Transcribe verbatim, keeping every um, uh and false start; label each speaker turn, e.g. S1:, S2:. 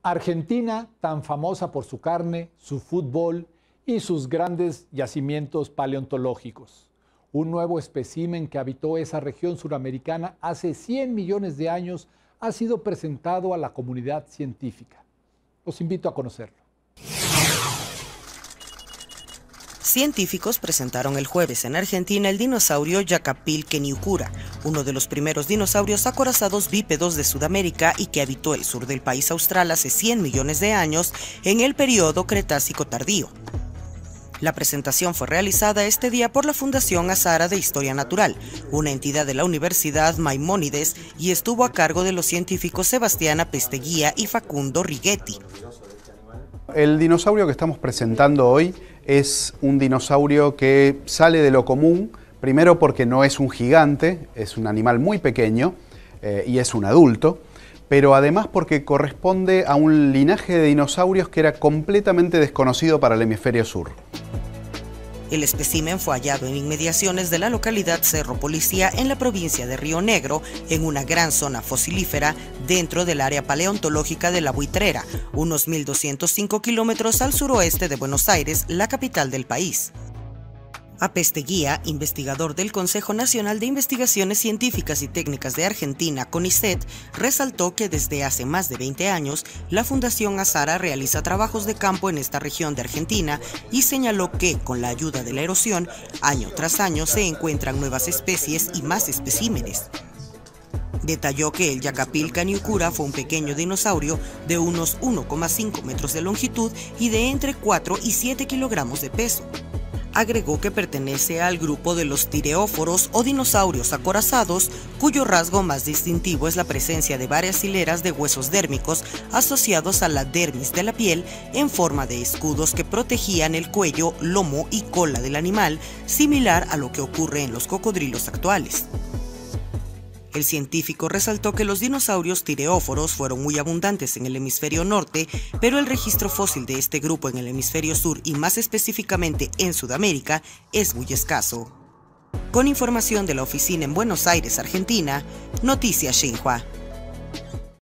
S1: Argentina, tan famosa por su carne, su fútbol y sus grandes yacimientos paleontológicos. Un nuevo espécimen que habitó esa región suramericana hace cien millones de años ha sido presentado a la comunidad científica. Los invito a conocerlo.
S2: Científicos presentaron el jueves en Argentina el dinosaurio Yacapil-Keniucura, uno de los primeros dinosaurios acorazados bípedos de Sudamérica y que habitó el sur del país austral hace cien millones de años en el periodo Cretácico tardío. La presentación fue realizada este día por la Fundación Azara de Historia Natural, una entidad de la Universidad Maimónides, y estuvo a cargo de los científicos Sebastián Apesteguía y Facundo Righetti.
S3: El dinosaurio que estamos presentando hoy es un dinosaurio que sale de lo común, primero porque no es un gigante, es un animal muy pequeño eh, y es un adulto, pero además porque corresponde a un linaje de dinosaurios que era completamente desconocido para el hemisferio sur.
S2: El espécimen fue hallado en inmediaciones de la localidad Cerro Policía en la provincia de Río Negro, en una gran zona fosilífera dentro del área paleontológica de La Buitrera, unos mil doscientos cinco kilómetros al suroeste de Buenos Aires, la capital del país. Apesteguía, investigador del Consejo Nacional de Investigaciones Científicas y Técnicas de Argentina, CONICET, resaltó que desde hace más de veinte años la Fundación Azara realiza trabajos de campo en esta región de Argentina y señaló que, con la ayuda de la erosión, año tras año se encuentran nuevas especies y más especímenes. Detalló que el Yacapil-Keniucura fue un pequeño dinosaurio de unos uno coma cinco metros de longitud y de entre cuatro y siete kilogramos de peso. Agregó que pertenece al grupo de los tireóforos o dinosaurios acorazados, cuyo rasgo más distintivo es la presencia de varias hileras de huesos dérmicos asociados a la dermis de la piel en forma de escudos que protegían el cuello, lomo y cola del animal, similar a lo que ocurre en los cocodrilos actuales. El científico resaltó que los dinosaurios tireóforos fueron muy abundantes en el hemisferio norte, pero el registro fósil de este grupo en el hemisferio sur y más específicamente en Sudamérica es muy escaso. Con información de la oficina en Buenos Aires, Argentina, Noticias Xinhua.